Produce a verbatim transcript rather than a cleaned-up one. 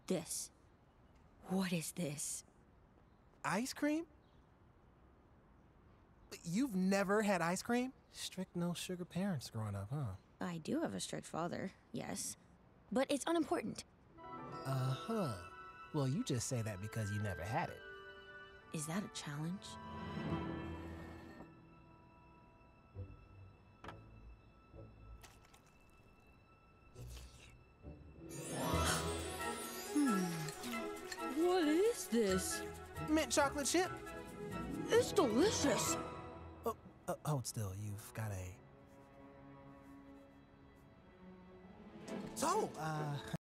This. What is this? Ice cream? You've never had ice cream? Strict no sugar parents growing up, huh? I do have a strict father, yes. But it's unimportant. Uh-huh. Well, you just say that because you never had it. Is that a challenge? Hmm. What is this? Mint chocolate chip? It's delicious. Oh, uh, hold still. You've got a... So, uh...